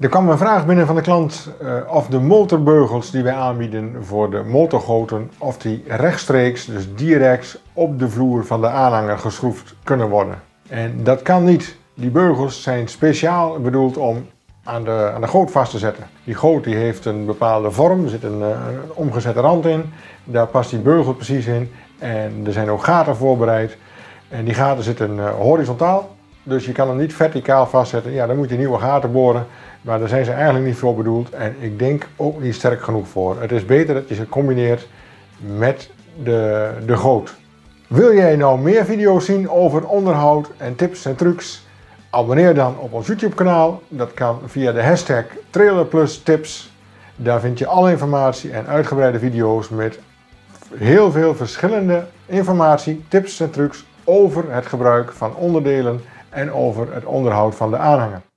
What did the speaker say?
Er kwam een vraag binnen van de klant of de motorbeugels die wij aanbieden voor de motorgoten, of die rechtstreeks, dus direct op de vloer van de aanhanger geschroefd kunnen worden. En dat kan niet. Die beugels zijn speciaal bedoeld om aan de goot vast te zetten. Die goot die heeft een bepaalde vorm, er zit een omgezette rand in, daar past die beugel precies in en er zijn ook gaten voorbereid. En die gaten zitten horizontaal, dus je kan hem niet verticaal vastzetten. Ja, dan moet je nieuwe gaten boren, maar daar zijn ze eigenlijk niet voor bedoeld en ik denk ook niet sterk genoeg voor. Het is beter dat je ze combineert met de goot. Wil jij nou meer video's zien over onderhoud en tips en trucs? Abonneer dan op ons YouTube kanaal. Dat kan via de hashtag TrailerPlusTips. Daar vind je alle informatie en uitgebreide video's met heel veel verschillende informatie, tips en trucs over het gebruik van onderdelen en over het onderhoud van de aanhanger.